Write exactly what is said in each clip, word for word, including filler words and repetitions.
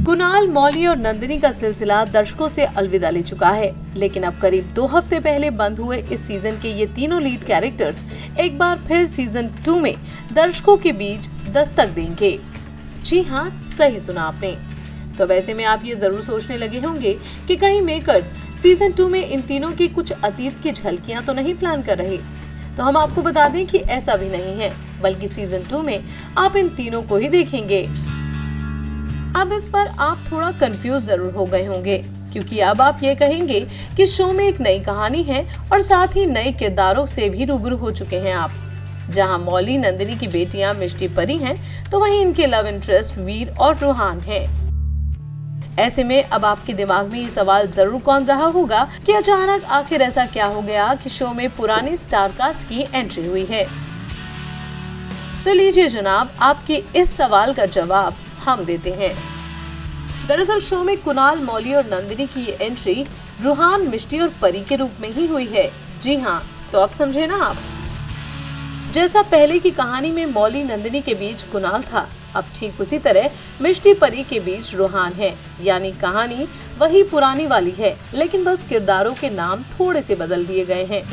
कुणाल, मौली और नंदिनी का सिलसिला दर्शकों से अलविदा ले चुका है, लेकिन अब करीब दो हफ्ते पहले बंद हुए इस सीजन के ये तीनों लीड कैरेक्टर्स एक बार फिर सीजन टू में दर्शकों के बीच दस्तक देंगे। जी हाँ, सही सुना आपने। तो वैसे में आप ये जरूर सोचने लगे होंगे कि कहीं मेकर्स सीजन टू में इन तीनों की कुछ अतीत की झलकियां तो नहीं प्लान कर रहे। तो हम आपको बता दें कि ऐसा भी नहीं है, बल्कि सीजन टू में आप इन तीनों को ही देखेंगे। अब इस पर आप थोड़ा कंफ्यूज जरूर हो गए होंगे, क्योंकि अब आप ये कहेंगे कि शो में एक नई कहानी है और साथ ही नए किरदारों से भी रूबरू हो चुके हैं आप। जहां मौली नंदिनी की बेटियां मिष्टी, परी हैं, तो वहीं इनके लव इंटरेस्ट वीर और रूहान हैं। ऐसे में अब आपके दिमाग में ये सवाल जरूर कौन रहा होगा कि अचानक आखिर ऐसा क्या हो गया कि शो में पुरानी स्टार कास्ट की एंट्री हुई है। तो लीजिए जनाब, आपके इस सवाल का जवाब हम देते हैं। दरअसल शो में कुणाल, मौली और नंदिनी की ये एंट्री रूहान, मिष्टी और परी के रूप में ही हुई है। जी हाँ, तो अब समझे ना आप। जैसा पहले की कहानी में मौली नंदिनी के बीच कुणाल था, अब ठीक उसी तरह मिष्टी, परी के बीच रूहान है। यानी कहानी वही पुरानी वाली है, लेकिन बस किरदारों के नाम थोड़े से बदल दिए गए हैं।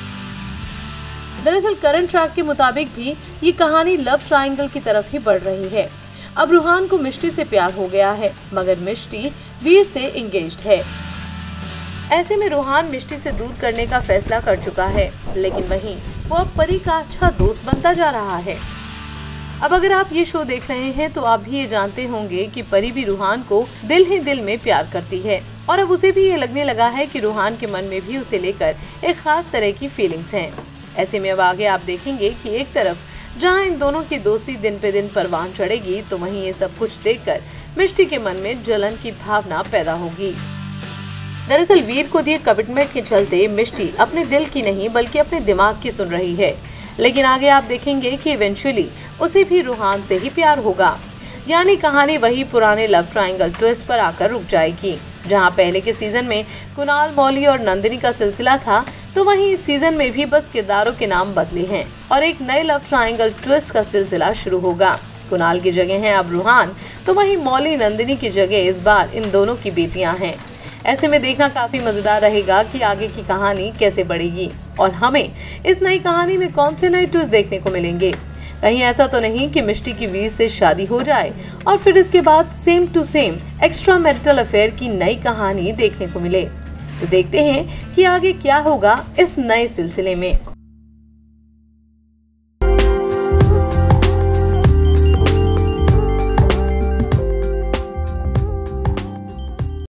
दरअसल करंट ट्रैक के मुताबिक भी ये कहानी लव ट्रायंगल की तरफ ही बढ़ रही है। अब रूहान को मिष्टी से प्यार हो गया है, मगर मिष्टी वीर से एंगेज्ड है। ऐसे में रूहान मिष्टी से दूर करने का फैसला कर चुका है, लेकिन वहीं वो अब परी का अच्छा दोस्त बनता जा रहा है। अब अगर आप ये शो देख रहे हैं तो आप भी ये जानते होंगे कि परी भी रूहान को दिल ही दिल में प्यार करती है, और अब उसे भी ये लगने लगा है कि रूहान के मन में भी उसे लेकर एक खास तरह की फीलिंग्स हैं। ऐसे में अब आगे आप देखेंगे कि एक तरफ जहां इन दोनों की दोस्ती दिन पे दिन परवान चढ़ेगी, तो वहीं ये सब कुछ देखकर मिष्टी के मन में जलन की भावना पैदा होगी। दरअसल वीर को दिए कमिटमेंट के चलते मिष्टी अपने दिल की नहीं बल्कि अपने दिमाग की सुन रही है, लेकिन आगे आप देखेंगे कि इवेंचुअली उसे भी रूहान से ही प्यार होगा। यानी कहानी वही पुराने लव ट्रायंगल ट्विस्ट पर आकर रुक जाएगी। जहां पहले के सीजन में कुणाल, मौली और नंदिनी का सिलसिला था, तो वहीं इस सीजन में भी बस किरदारों के नाम बदले हैं और एक नए लव ट्रायंगल ट्विस्ट का सिलसिला शुरू होगा। कुणाल की जगह है अब रूहान, तो वहीं मौली, नंदिनी की जगह इस बार इन दोनों की बेटियां हैं। ऐसे में देखना काफी मजेदार रहेगा कि आगे की कहानी कैसे बढ़ेगी और हमें इस नई कहानी में कौन से नए ट्विस्ट देखने को मिलेंगे। कहीं ऐसा तो नहीं कि मिष्टी की वीर से शादी हो जाए और फिर इसके बाद same to same extramarital affair की नई कहानी देखने को मिले। तो देखते हैं कि आगे क्या होगा इस नए सिलसिले में।